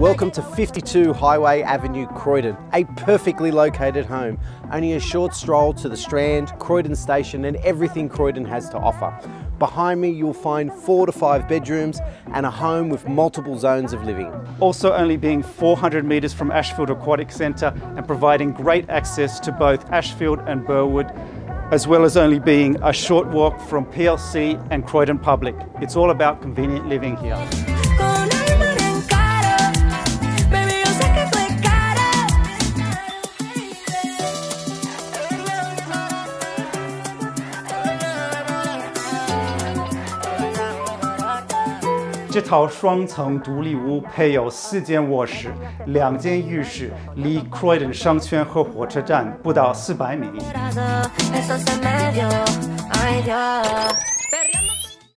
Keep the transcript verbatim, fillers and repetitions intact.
Welcome to fifty-two Heighway Avenue, Croydon, a perfectly located home, only a short stroll to the Strand, Croydon station and everything Croydon has to offer. Behind me you'll find four to five bedrooms and a home with multiple zones of living. Also only being four hundred metres from Ashfield Aquatic Centre and providing great access to both Ashfield and Burwood, as well as only being a short walk from P L C and Croydon Public. It's all about convenient living here.这套双层独立屋配有四间卧室、两间浴室，离 Croydon 商圈和火车站不到四百米。